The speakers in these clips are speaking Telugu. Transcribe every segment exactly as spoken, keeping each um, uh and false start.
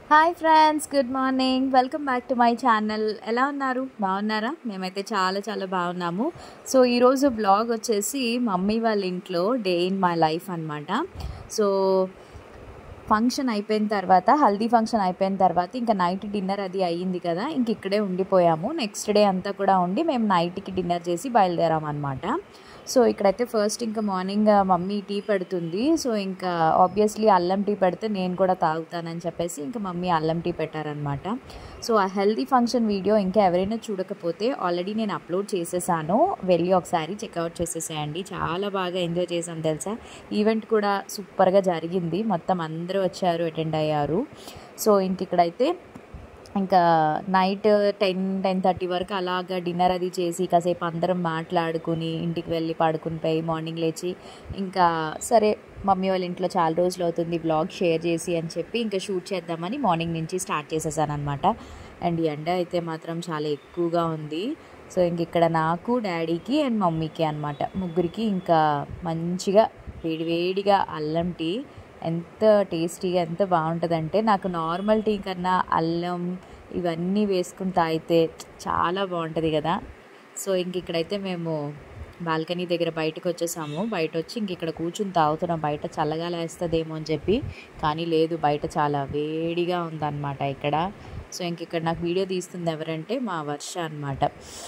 Hi friends, good morning. Welcome back to my channel. ఎలా ఉన్నారు? బాగున్నారా? మేమైతే చాలా చాలా బాగున్నాము. సో ఈరోజు బ్లాగ్ వచ్చేసి మమ్మీ వాళ్ళ ఇంట్లో డే ఇన్ మై లైఫ్ అనమాట. సో ఫంక్షన్ అయిపోయిన తర్వాత, హల్దీ ఫంక్షన్ అయిపోయిన తర్వాత ఇంకా నైట్ డిన్నర్ అది అయ్యింది కదా, ఇంక ఇక్కడే ఉండిపోయాము. నెక్స్ట్ డే అంతా కూడా ఉండి మేము నైట్కి డిన్నర్ చేసి బయలుదేరాం అనమాట. సో ఇక్కడైతే ఫస్ట్ ఇంకా మార్నింగ్ మమ్మీ టీ పెడుతుంది. సో ఇంకా ఆబ్వియస్లీ అల్లం టీ పెడితే నేను కూడా తాగుతానని చెప్పేసి ఇంకా మమ్మీ అల్లం టీ పెట్టారనమాట. సో ఆ హెల్దీ ఫంక్షన్ వీడియో ఇంకా ఎవరైనా చూడకపోతే ఆల్రెడీ నేను అప్లోడ్ చేసేసాను, వెళ్ళి ఒకసారి చెక్అవుట్ చేసేసేయండి. చాలా బాగా ఎంజాయ్ చేసాం తెలుసా. ఈవెంట్ కూడా సూపర్గా జరిగింది, మొత్తం అందరూ వచ్చారు, అటెండ్ అయ్యారు. సో ఇంక ఇక్కడైతే ఇంకా నైట్ టెన్ టెన్ థర్టీ వరకు అలాగా డిన్నర్ అది చేసి కాసేపు అందరం మాట్లాడుకుని ఇంటికి వెళ్ళి పడుకుని పోయి మార్నింగ్ లేచి ఇంకా సరే మమ్మీ వాళ్ళ ఇంట్లో చాలా రోజులు అవుతుంది బ్లాగ్ షేర్ చేసి అని చెప్పి ఇంకా షూట్ చేద్దామని మార్నింగ్ నుంచి స్టార్ట్ చేసేసాను అనమాట. అండ్ ఎండ అయితే మాత్రం చాలా ఎక్కువగా ఉంది. సో ఇంక ఇక్కడ నాకు, డాడీకి అండ్ మమ్మీకి అనమాట, ముగ్గురికి ఇంకా మంచిగా వేడివేడిగా అల్లం టీ ఎంత టేస్టీగా ఎంత బాగుంటుందంటే, నాకు నార్మల్ టీ కన్నా అల్లం ఇవన్నీ వేసుకుని తాగితే చాలా బాగుంటుంది కదా. సో ఇంక ఇక్కడైతే మేము బాల్కనీ దగ్గర బయటకు వచ్చేసాము. బయట వచ్చి ఇంక ఇక్కడ కూర్చుని తాగుతున్నాం, బయట చల్లగా లేస్తుందేమో అని చెప్పి. కానీ లేదు, బయట చాలా వేడిగా ఉందన్నమాట ఇక్కడ. సో ఇంక ఇక్కడ నాకు వీడియో తీస్తుంది ఎవరంటే మా వర్ష అనమాట.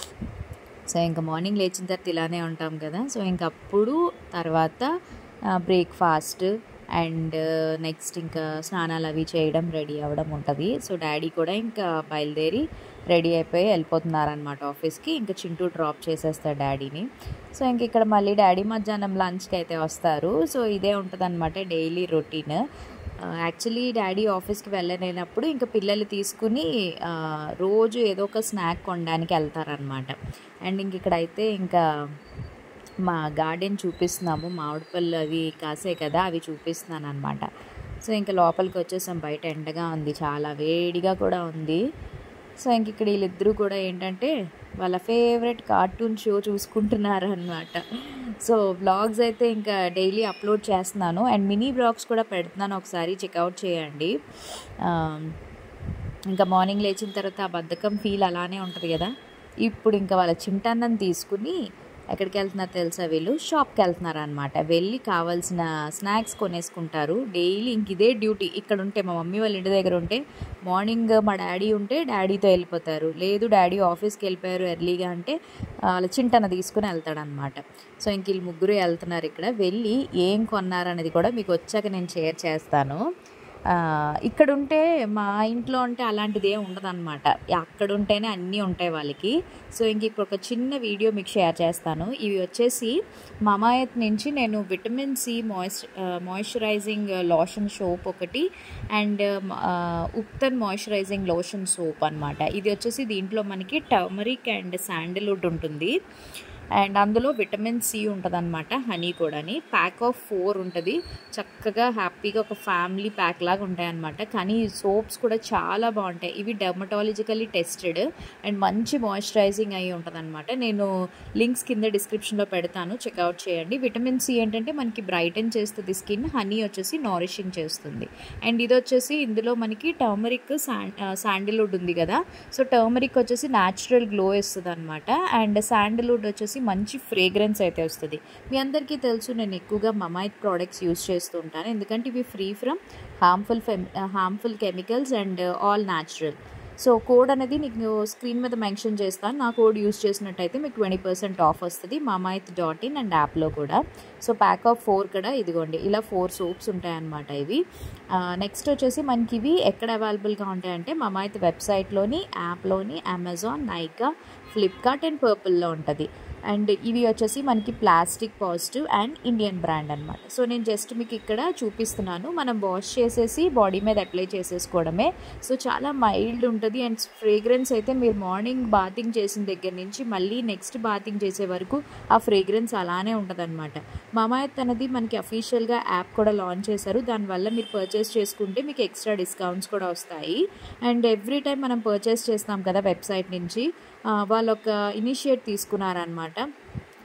సో ఇంకా మార్నింగ్ లేచిన తర్వాత ఇలానే ఉంటాం కదా. సో ఇంక అప్పుడు తర్వాత బ్రేక్ఫాస్ట్ అండ్ నెక్స్ట్ ఇంకా స్నానాలు అవి చేయడం, రెడీ అవ్వడం ఉంటుంది. సో డాడీ కూడా ఇంకా బయలుదేరి రెడీ అయిపోయి వెళ్ళిపోతున్నారనమాట ఆఫీస్కి. ఇంకా చింటూ డ్రాప్ చేసేస్తాడు డాడీని. సో ఇంక ఇక్కడ మళ్ళీ డాడీ మధ్యాహ్నం లంచ్కి అయితే వస్తారు. సో ఇదే ఉంటుంది అనమాట డైలీ రొటీన్. యాక్చువల్లీ డాడీ ఆఫీస్కి వెళ్ళలేనప్పుడు ఇంకా పిల్లలు తీసుకుని రోజు ఏదో ఒక స్నాక్ కొనడానికి వెళ్తారనమాట. అండ్ ఇంక ఇక్కడైతే ఇంకా మా గార్డెన్ చూపిస్తున్నాము, మామిడి పళ్ళు అవి కాసే కదా, అవి చూపిస్తున్నాను అనమాట. సో ఇంకా లోపలికి వచ్చేసాం, బయట ఎండగా ఉంది, చాలా వేడిగా కూడా ఉంది. సో ఇంక ఇక్కడ వీళ్ళిద్దరూ కూడా ఏంటంటే వాళ్ళ ఫేవరెట్ కార్టూన్ షో చూసుకుంటున్నారు అనమాట. సో బ్లాగ్స్ అయితే ఇంకా డైలీ అప్లోడ్ చేస్తున్నాను అండ్ మినీ బ్లాగ్స్ కూడా పెడుతున్నాను, ఒకసారి చెక్అవుట్ చేయండి. ఇంకా మార్నింగ్ లేచిన తర్వాత ఆ బద్ధకం ఫీల్ అలానే ఉంటుంది కదా. ఇప్పుడు ఇంకా వాళ్ళ చింటన్నం తీసుకుని ఎక్కడికి వెళ్తున్నారు తెలుసా, వీళ్ళు షాప్కి వెళ్తున్నారు అనమాట. వెళ్ళి కావాల్సిన స్నాక్స్ కొనేసుకుంటారు. డైలీ ఇంక ఇదే డ్యూటీ. ఇక్కడ ఉంటే మా మమ్మీ వాళ్ళ ఇంటి దగ్గర ఉంటే మార్నింగ్ మా డాడీ ఉంటే డాడీతో వెళ్ళిపోతారు, లేదు డాడీ ఆఫీస్కి వెళ్ళిపోయారు ఎర్లీగా అంటే వాళ్ళ చింటన తీసుకుని వెళ్తాడనమాట. సో ఇంక వీళ్ళు ముగ్గురు వెళ్తున్నారు. ఇక్కడ వెళ్ళి ఏం కొన్నారనేది కూడా మీకు వచ్చాక నేను షేర్ చేస్తాను. ఇక్కడ ఉంటే మా ఇంట్లో ఉంటే అలాంటిది ఏం ఉండదన్నమాట, అక్కడ ఉంటేనే అన్నీ ఉంటాయి వాళ్ళకి. సో ఇంక ఇప్పుడు ఒక చిన్న వీడియో మీకు షేర్ చేస్తాను. ఇవి వచ్చేసి మమాయత్ నుంచి నేను విటమిన్ సి మాయిశ్చ మాయిశ్చరైజింగ్ లోషన్ సోప్ ఒకటి and ubtan moisturising lotion soap అనమాట. ఇది వచ్చేసి దీంట్లో మనకి టర్మరిక్ అండ్ శాండిల్వుడ్ ఉంటుంది అండ్ అందులో విటమిన్ సి ఉంటుంది అనమాట, హనీ కూడాని. ప్యాక్ ఆఫ్ ఫోర్ ఉంటుంది, చక్కగా హ్యాపీగా ఒక ఫ్యామిలీ ప్యాక్ లాగా ఉంటాయి అనమాట. కానీ ఈ సోప్స్ కూడా చాలా బాగుంటాయి. ఇవి డెర్మటాలజికల్లీ టెస్టెడ్ అండ్ మంచి మాయిశ్చరైజింగ్ అయ్యి ఉంటుంది అనమాట. నేను లింక్స్ కింద డిస్క్రిప్షన్లో పెడతాను, చెక్అవుట్ చేయండి. విటమిన్ సి ఏంటంటే మనకి బ్రైటన్ చేస్తుంది స్కిన్, హనీ వచ్చేసి నారిషింగ్ చేస్తుంది. అండ్ ఇది వచ్చేసి ఇందులో మనకి టర్మరిక్ శాండిల్వుడ్ ఉంది కదా. సో టర్మరిక్ వచ్చేసి న్యాచురల్ గ్లో ఇస్తుంది అనమాట అండ్ శాండిల్వుడ్ వచ్చేసి మంచి ఫ్రేగ్రెన్స్ అయితే వస్తుంది. మీ అందరికీ తెలుసు నేను ఎక్కువగా మమాయిత్ ప్రోడక్ట్స్ యూజ్ చేస్తూ ఉంటాను, ఎందుకంటే ఇవి free from harmful harmful chemicals and all natural. So code అనేది నీకు స్క్రీన్ మీద మెన్షన్ చేస్తాను. నా కోడ్ యూజ్ చేసినట్టయితే మీకు ట్వంటీ పర్సెంట్ ఆఫ్ వస్తుంది మమాయిత్ డాట్ ఇన్ అండ్ యాప్లో కూడా. సో ప్యాక్ ఆఫ్ ఫోర్ కూడా ఇదిగోండి, ఇలా ఫోర్ సోప్స్ ఉంటాయన్నమాట ఇవి. నెక్స్ట్ వచ్చేసి మనకి ఇవి ఎక్కడ అవైలబుల్గా ఉంటాయంటే మమాయిత్ వెబ్సైట్లోని, యాప్లోని, అమెజాన్, నైకా, ఫ్లిప్కార్ట్ అండ్ పర్పుల్లో ఉంటుంది. అండ్ ఇవి వచ్చేసి మనకి plastic positive and Indian brand అనమాట. సో నేను జస్ట్ మీకు ఇక్కడ చూపిస్తున్నాను, మనం వాష్ చేసేసి బాడీ మీద అప్లై చేసేసుకోవడమే. సో చాలా మైల్డ్ ఉంటుంది అండ్ ఫ్రేగ్రెన్స్ అయితే మీరు మార్నింగ్ బాతింగ్ చేసిన దగ్గర నుంచి మళ్ళీ నెక్స్ట్ బాతింగ్ చేసే వరకు ఆ ఫ్రేగ్రెన్స్ అలానే ఉంటుంది అనమాట. మమాయత్ అనేది మనకి అఫీషియల్గా యాప్ కూడా లాంచ్ చేశారు, దానివల్ల మీరు పర్చేస్ చేసుకుంటే మీకు ఎక్స్ట్రా డిస్కౌంట్స్ కూడా వస్తాయి. అండ్ ఎవ్రీ టైం మనం పర్చేస్ చేస్తాం కదా వెబ్సైట్ నుంచి, వాళ్ళు ఒక ఇనిషియేట్ తీసుకున్నారనమాట.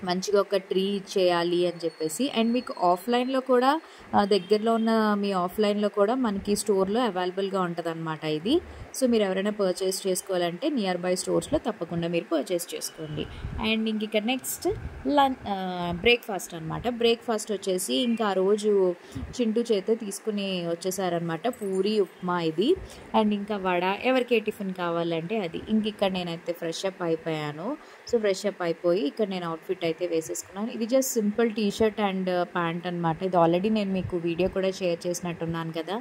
మంచిగా ఒక ట్రీ ఇచ్చేయాలి అని చెప్పేసి. అండ్ మీకు ఆఫ్లైన్లో కూడా దగ్గరలో ఉన్న మీ ఆఫ్లైన్లో కూడా మనకి స్టోర్లో అవైలబుల్గా ఉంటుంది అనమాట ఇది. సో మీరు ఎవరైనా పర్చేస్ చేసుకోవాలంటే నియర్ బై స్టోర్స్లో తప్పకుండా మీరు పర్చేస్ చేసుకోండి. అండ్ ఇంక ఇక్కడ నెక్స్ట్ లంచ్ బ్రేక్ఫాస్ట్ అనమాట. బ్రేక్ఫాస్ట్ వచ్చేసి ఇంకా ఆ రోజు చింటూ చేతే తీసుకుని వచ్చేసారనమాట. పూరి ఉప్మా ఇది. అండ్ ఇంకా వడ, ఎవరికి ఏ టిఫిన్ కావాలంటే అది. ఇంక ఇక్కడ నేనైతే ఫ్రెష్ అప్ అయిపోయాను. సో ఫ్రెష్ అప్ అయిపోయి ఇక్కడ నేను అవుట్ఫిట్ అయితే వేసేసుకున్నాను. ఇది just simple T shirt and pant అనమాట. ఇది ఆల్రెడీ నేను మీకు వీడియో కూడా షేర్ చేసినట్టున్నాను కదా,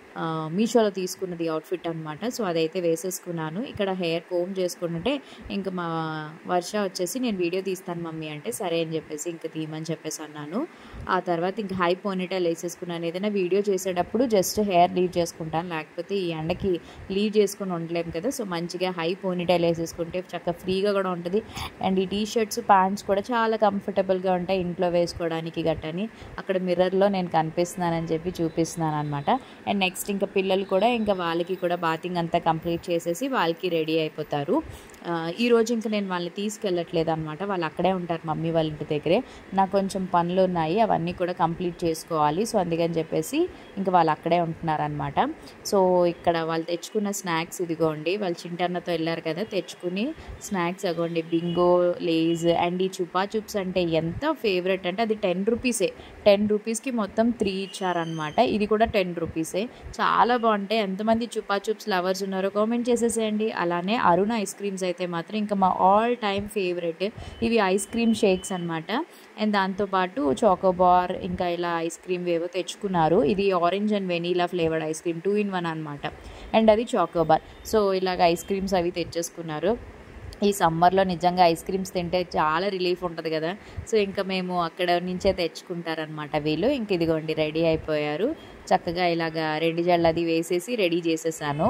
మీషోలో తీసుకున్నది అవుట్ఫిట్ అనమాట. సో అదైతే వేసేసుకున్నాను. ఇక్కడ హెయిర్ కోమ్ చేసుకుంటుంటే ఇంకా మా వర్ష వచ్చేసి నేను వీడియో తీస్తాను మమ్మీ అంటే సరే అని చెప్పేసి ఇంకా తీయమని చెప్పేసి అన్నాను. ఆ తర్వాత ఇంకా హై పోనీటైల్ వేసేసుకున్నాను. ఏదైనా వీడియో చేసేటప్పుడు జస్ట్ హెయిర్ లీవ్ చేసుకుంటాను, లేకపోతే ఈ ఎండకి లీవ్ చేసుకుని ఉండలేము కదా. సో మంచిగా హై పోనీటైల్ వేసేసుకుంటే చక్కగా ఫ్రీగా కూడా ఉంటుంది. అండ్ ఈ టీ షర్ట్స్ ప్యాంట్స్ కూడా చాలా కంఫర్టబుల్గా ఉంటాయి ఇంట్లో వేసుకోవడానికి గట్టని. అక్కడ మిర్రర్లో నేను కనిపిస్తున్నానని చెప్పి చూపిస్తున్నాను అనమాట. అండ్ నెక్స్ట్ ఇంకా పిల్లలు కూడా ఇంకా వాళ్ళకి కూడా బాతింగ్ అంతా కంప్లీట్ చేసేసి వాళ్ళకి రెడీ అయిపోతారు. ఈరోజు ఇంకా నేను వాళ్ళని తీసుకెళ్ళట్లేదు అనమాట, వాళ్ళు అక్కడే ఉంటారు మమ్మీ వాళ్ళ ఇంటి దగ్గరే. నాకు కొంచెం పనులు ఉన్నాయి, అవన్నీ కూడా కంప్లీట్ చేసుకోవాలి. సో అందుకని చెప్పేసి ఇంకా వాళ్ళు అక్కడే ఉంటున్నారనమాట. సో ఇక్కడ వాళ్ళు తెచ్చుకున్న స్నాక్స్ ఇదిగోండి, వాళ్ళు చింటన్నతో వెళ్ళారు కదా, తెచ్చుకుని స్నాక్స్ అగోండి బింగో, లేజ్ అండ్ ఈ చుపా చూప్స్ అంటే ఎంత ఫేవరెట్ అంటే అది టెన్ రూపీసే. టెన్ రూపీస్కి మొత్తం త్రీ ఇచ్చారనమాట. ఇది కూడా టెన్ రూపీసే, చాలా బాగుంటాయి. ఎంతమంది చుపా చూప్స్ లవర్స్ ఉన్నారో కామెంట్ చేసేసేయండి. అలానే అరుణ ఐస్ క్రీమ్స్ అయితే మాత్రం ఇంకా మా ఆల్ టైమ్ ఫేవరెట్. ఇవి ఐస్ క్రీమ్ షేక్స్ అనమాట. అండ్ దాంతోపాటు చాకోబార్ ఇంకా ఇలా ఐస్ క్రీమ్ ఏవో తెచ్చుకున్నారు. ఇది orange and vanilla flavoured ice cream two in one అనమాట. అండ్ అది చాకోబార్. సో ఇలాగ ఐస్ క్రీమ్స్ అవి తెచ్చేసుకున్నారు. ఈ సమ్మర్లో నిజంగా ఐస్ క్రీమ్స్ తింటే చాలా రిలీఫ్ ఉంటుంది కదా. సో ఇంకా మేము అక్కడ నుంచే తెచ్చుకుంటారనమాట వీళ్ళు. ఇంక ఇదిగోండి రెడీ అయిపోయారు. చక్కగా ఇలాగ రెండు జళ్ళు అది వేసేసి రెడీ చేసేసాను.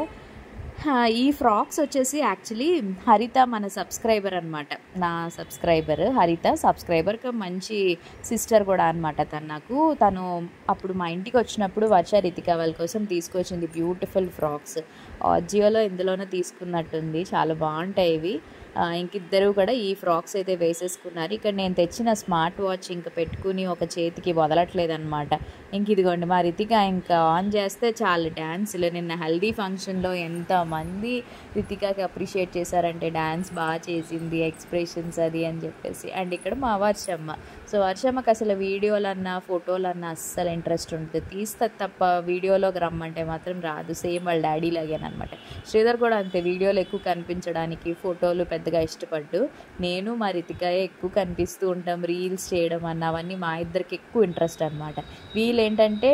ఈ ఫ్రాక్స్ వచ్చేసి యాక్చువల్లీ హరిత మన సబ్స్క్రైబర్ అనమాట, నా సబ్స్క్రైబర్ హరిత సబ్స్క్రైబర్ మంచి సిస్టర్ కూడా అనమాట తను నాకు. తను అప్పుడు మా ఇంటికి వచ్చినప్పుడు వర్ష రితిక వాళ్ళ కోసం తీసుకొచ్చింది బ్యూటిఫుల్ ఫ్రాక్స్. జియోలో ఇందులోనే తీసుకున్నట్టుంది, చాలా బాగుంటాయి ఇవి. ఇంకిద్దరు కూడా ఈ ఫ్రాక్స్ అయితే వేసేసుకున్నారు. ఇక్కడ నేను తెచ్చిన స్మార్ట్ వాచ్ ఇంకా పెట్టుకుని ఒక చేతికి వదలట్లేదు అనమాట. ఇంక ఇదిగోండి మా రితిక ఇంకా ఆన్ చేస్తే చాలా డ్యాన్సులు. నిన్న హల్దీ ఫంక్షన్లో ఎంతమంది రితికాకి అప్రిషియేట్ చేశారంటే డ్యాన్స్ బాగా చేసింది, ఎక్స్ప్రెషన్స్ అది అని చెప్పేసి. అండ్ ఇక్కడ మా వర్షమ్మ. సో వర్షమ్మకి అసలు వీడియోలన్నా ఫోటోలన్నా అస్సలు ఇంట్రెస్ట్ ఉంటుంది, తీస్తే తప్ప వీడియోలోకి రమ్మంటే మాత్రం రాదు. సేమ్ వాళ్ళ డాడీ లాగేనమాట. శ్రీధర్ కూడా అంతే, వీడియోలో ఎక్కువ కనిపించడానికి ఫోటోలు పెద్దగా ఇష్టపడ్డు. నేను మా రితికాయే ఎక్కువ కనిపిస్తూ ఉంటాం, రీల్స్ చేయడం అన్న అవన్నీ మా ఇద్దరికి ఎక్కువ ఇంట్రెస్ట్ అనమాట. వీళ్ళు ఏంటంటే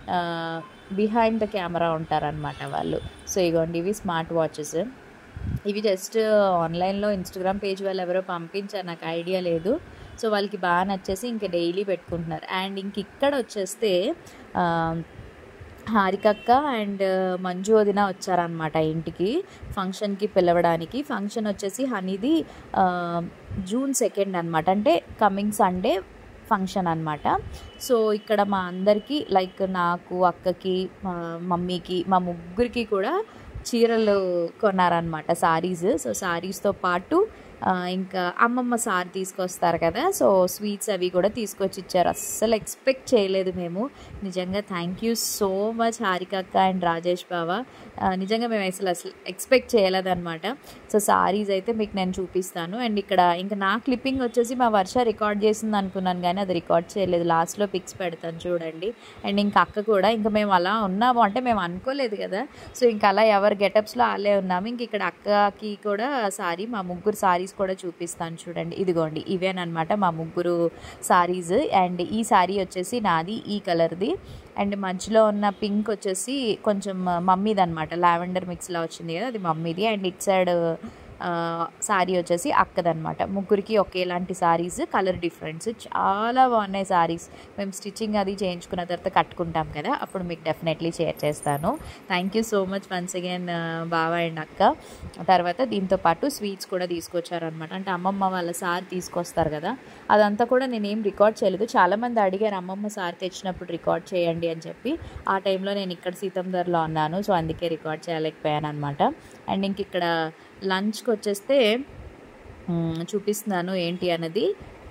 బిహైండ్ ద కెమెరా ఉంటారనమాట వాళ్ళు. సో ఇగోండి ఇవి స్మార్ట్ వాచెస్. ఇవి జస్ట్ ఆన్లైన్లో ఇన్స్టాగ్రామ్ పేజ్ వాళ్ళు ఎవరో పంపించారు, నాకు ఐడియా లేదు. సో వాళ్ళకి బాగా నచ్చేసి ఇంకా డైలీ పెట్టుకుంటున్నారు. అండ్ ఇంక ఇక్కడ వచ్చేస్తే హారికక్క అండ్ మంజు వదిన వచ్చారనమాట ఇంటికి ఫంక్షన్కి పిలవడానికి. ఫంక్షన్ వచ్చేసి హనీది జూన్ సెకండ్ అనమాట, అంటే కమింగ్ సండే ఫంక్షన్ అనమాట. సో ఇక్కడ మా అందరికీ లైక్ నాకు, అక్కకి, మా మమ్మీకి, మా ముగ్గురికి కూడా చీరలు కొన్నారనమాట, సారీస్. సో సారీస్తో పాటు ఇంకా అమ్మమ్మ సార్ తీసుకొస్తారు కదా, సో స్వీట్స్ అవి కూడా తీసుకొచ్చి ఇచ్చారు. అస్సలు ఎక్స్పెక్ట్ చేయలేదు మేము. నిజంగా థ్యాంక్ యూ సో మచ్ హారికక్క అండ్ రాజేష్ బావ. నిజంగా మేము అసలు అసలు ఎక్స్పెక్ట్ చేయలేదన్నమాట. సో సారీస్ అయితే మీకు నేను చూపిస్తాను. అండ్ ఇక్కడ ఇంకా నా క్లిప్పింగ్ వచ్చేసి మా వర్ష రికార్డ్ చేసింది అనుకున్నాను, కానీ అది రికార్డ్ చేయలేదు. లాస్ట్లో పిక్స్ పెడతాను చూడండి. అండ్ ఇంకా అక్క కూడా, ఇంకా మేము అలా ఉన్నాము అంటే మేము అనుకోలేదు కదా. సో ఇంకా అలా ఎవరు గెటప్స్లో వాళ్ళే ఉన్నాము. ఇంక ఇక్కడ అక్కకి కూడా సారీ, మా ముగ్గురు సారీస్ కూడా చూపిస్తాను చూడండి. ఇదిగోండి ఇవేనమాట మా ముగ్గురు సారీస్. అండ్ ఈ సారీ వచ్చేసి నాది ఈ కలర్ది. అండ్ మధ్యలో ఉన్న పింక్ వచ్చేసి కొంచెం మమ్మీది అనమాట, లావెండర్ మిక్స్లా వచ్చింది కదా, అది మమ్మీది. అండ్ ఇట్ సైడ్ సారీ వచ్చేసి అక్కదనమాట. ముగ్గురికి ఒకేలాంటి సారీస్, కలర్ డిఫరెన్స్. చాలా బాగున్నాయి సారీస్. మేము స్టిచ్చింగ్ అది చేయించుకున్న తర్వాత కట్టుకుంటాం కదా, అప్పుడు మీకు డెఫినెట్లీ షేర్ చేస్తాను. Thank you so much once again బావ అండ్ అక్క. తర్వాత దీంతో పాటు స్వీట్స్ కూడా తీసుకొచ్చారనమాట. అంటే అమ్మమ్మ వాళ్ళ సార్ తీసుకొస్తారు కదా, అదంతా కూడా నేనేం రికార్డ్ చేయలేదు. చాలామంది అడిగారు అమ్మమ్మ సార్ తెచ్చినప్పుడు రికార్డ్ చేయండి అని చెప్పి. ఆ టైంలో నేను ఇక్కడ సీతందర్లో ఉన్నాను, సో అందుకే రికార్డ్ చేయలేకపోయాను అనమాట. అండ్ ఇంక ఇక్కడ లంచ్కి వచ్చేస్తే చూపిస్తున్నాను ఏంటి అన్నది.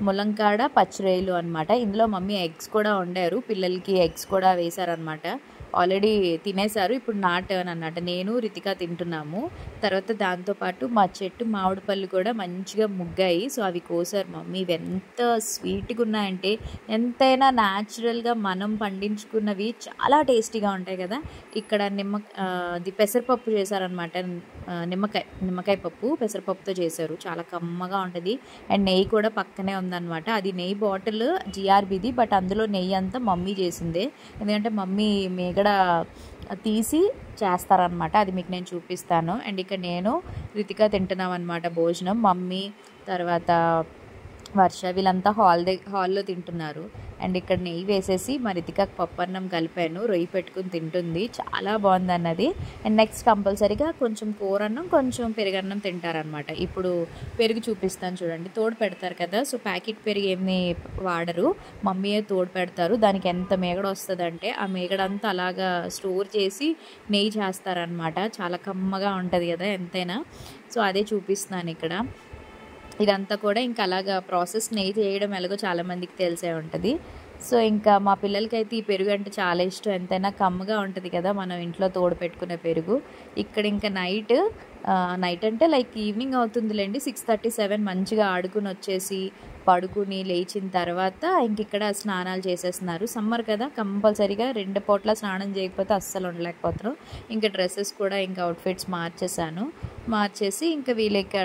ములంకాడ పచ్చిరొయ్యలు అనమాట. ఇందులో మమ్మీ ఎగ్స్ కూడా వండారు, పిల్లలకి ఎగ్స్ కూడా వేశారనమాట. ఆల్రెడీ తినేశారు, ఇప్పుడు నా టర్న్ అన్నమాట. నేను రితిక తింటున్నాము. తర్వాత దాంతోపాటు మా చెట్టు మామిడి పళ్ళు కూడా మంచిగా ముగ్గాయి. సో అవి కోసారు మమ్మీ. ఇవి ఎంత స్వీట్గా ఉన్నాయంటే, ఎంతైనా న్యాచురల్గా మనం పండించుకున్నవి చాలా టేస్టీగా ఉంటాయి కదా. ఇక్కడ నిమ్మ అది పెసరపప్పు చేశారనమాట. నిమ్మకాయ నిమ్మకాయ పప్పు పెసరపప్పుతో చేశారు, చాలా కమ్మగా ఉంటుంది. అండ్ నెయ్యి కూడా పక్కనే ఉందన్నమాట. అది నెయ్యి బాటిల్ జిఆర్బిది, బట్ అందులో నెయ్యి అంతా మమ్మీ చేసిందే. ఎందుకంటే మమ్మీ మేగడ తీసి చేస్తారనమాట, అది మీకు నేను చూపిస్తాను. అండ్ ఇక్కడ నేను రితిక తింటున్నాం అనమాట భోజనం. మమ్మీ తర్వాత వర్ష వీళ్ళంతా హాల్ దే హాల్లో తింటున్నారు. అండ్ ఇక్కడ నెయ్యి వేసేసి మా రితికకు పప్పన్నం కలిపాను, రొయ్యి పెట్టుకుని తింటుంది, చాలా బాగుంది అన్నది. అండ్ నెక్స్ట్ కంపల్సరీగా కొంచెం కూరన్నం కొంచెం పెరుగన్నం తింటారనమాట. ఇప్పుడు పెరుగు చూపిస్తాను చూడండి. తోడు పెడతారు కదా, సో ప్యాకెట్ పెరుగు ఏమి వాడరు, మమ్మీయే తోడు పెడతారు. దానికి ఎంత మేగడ వస్తుందంటే ఆ మేగడంతా అలాగా స్టోర్ చేసి నెయ్యి చేస్తారనమాట. చాలా కమ్మగా ఉంటుంది కదా ఎంతైనా. సో అదే చూపిస్తున్నాను ఇక్కడ. ఇదంతా కూడా ఇంకా అలాగా ప్రాసెస్ నెయ్యి చేయడం ఎలాగో చాలామందికి తెలిసే ఉంటుంది. సో ఇంకా మా పిల్లలకైతే ఈ పెరుగు అంటే చాలా ఇష్టం, ఎంతైనా కమ్మగా ఉంటుంది కదా మనం ఇంట్లో తోడు పెట్టుకునే పెరుగు. ఇక్కడ ఇంకా నైట్ నైట్ అంటే లైక్ ఈవినింగ్ అవుతుందిలేండి, సిక్స్ థర్టీ సెవెన్ మంచిగా ఆడుకుని వచ్చేసి పడుకుని లేచిన తర్వాత ఇంక ఇక్కడ స్నానాలు చేసేస్తున్నారు. సమ్మర్ కదా, కంపల్సరీగా రెండు పూట్ల స్నానం చేయకపోతే అస్సలు ఉండలేకపోతున్నాం. ఇంకా డ్రెస్సెస్ కూడా ఇంకా అవుట్ఫిట్స్ మార్చేసాను. మార్చేసి ఇంకా వీళ్ళు ఇక్కడ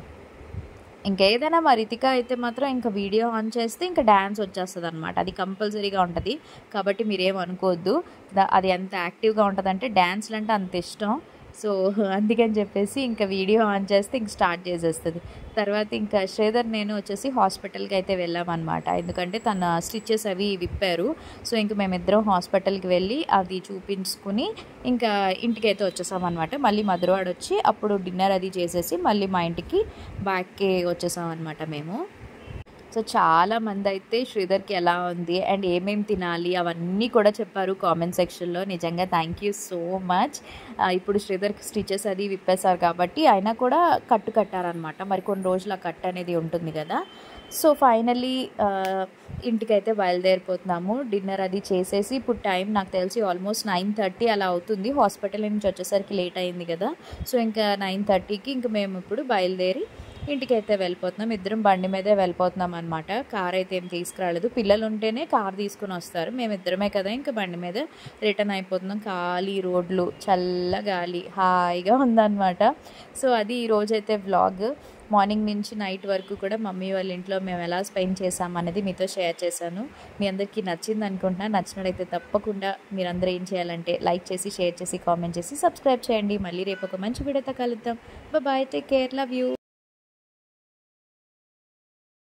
ఇంకా ఏదైనా మా రితిక అయితే మాత్రం ఇంకా వీడియో ఆన్ చేస్తే ఇంకా డ్యాన్స్ వచ్చేస్తుంది అనమాట. అది కంపల్సరీగా ఉంటుంది, కాబట్టి మీరేమనుకోవద్దు. అది ఎంత యాక్టివ్గా ఉంటుంది అంటే డ్యాన్స్లు అంటే అంత ఇష్టం. సో అందుకని చెప్పేసి ఇంకా వీడియో ఆన్ చేస్తే ఇంక స్టార్ట్ చేసేస్తుంది. తర్వాత ఇంకా శ్రీధర్ నేను వచ్చేసి హాస్పిటల్కి అయితే వెళ్ళామన్నమాట. ఎందుకంటే తన స్టిచెస్ అవి విప్పారు. సో ఇంక మేమిద్దరం హాస్పిటల్కి వెళ్ళి అది చూపించుకుని ఇంకా ఇంటికైతే వచ్చేసామన్నమాట. మళ్ళీ మధురవాడ వచ్చి అప్పుడు డిన్నర్ అది చేసేసి మళ్ళీ మా ఇంటికి బ్యాక్కి వచ్చేసామన్నమాట మేము. సో చాలామంది అయితే శ్రీధర్కి ఎలా ఉంది అండ్ ఏమేమి తినాలి అవన్నీ కూడా చెప్పారు కామెంట్ సెక్షన్లో. నిజంగా థ్యాంక్ యూ సో మచ్. ఇప్పుడు శ్రీధర్కి స్టిచెస్ అది విప్పేశారు కాబట్టి ఆయన కూడా కట్టు కట్టారనమాట. మరి కొన్ని రోజులు ఆ కట్టు అనేది ఉంటుంది కదా. సో ఫైనల్లీ ఇంటికైతే బయలుదేరిపోతున్నాము. డిన్నర్ అది చేసేసి ఇప్పుడు టైం నాకు తెలిసి ఆల్మోస్ట్ నైన్ థర్టీ అలా అవుతుంది. హాస్పిటల్ నుంచి వచ్చేసరికి లేట్ అయింది కదా. సో ఇంకా నైన్ థర్టీకి ఇంక మేము ఇప్పుడు బయలుదేరి ఇంటికైతే వెళ్ళిపోతున్నాం. ఇద్దరం బండి మీదే వెళ్ళిపోతున్నాం అనమాట. కార్ అయితే ఏం తీసుకురాలేదు, పిల్లలు ఉంటేనే కార్ తీసుకుని వస్తారు, మేమిద్దరమే కదా ఇంకా బండి మీద రిటర్న్ అయిపోతున్నాం. ఖాళీ రోడ్లు, చల్ల గాలి, హాయిగా ఉందన్నమాట. సో అది ఈరోజైతే వ్లాగ్. మార్నింగ్ నుంచి నైట్ వరకు కూడా మమ్మీ వాళ్ళ ఇంట్లో మేము ఎలా స్పెండ్ చేసామనేది మీతో షేర్ చేశాను. మీ అందరికీ నచ్చింది అనుకుంటున్నా. నచ్చినట్టయితే తప్పకుండా మీరందరూ ఏం చేయాలంటే లైక్ చేసి, షేర్ చేసి, కామెంట్ చేసి, సబ్స్క్రైబ్ చేయండి. మళ్ళీ రేపు ఒక మంచి వీడియోతో కలుద్దాం. Bye, take care, love you.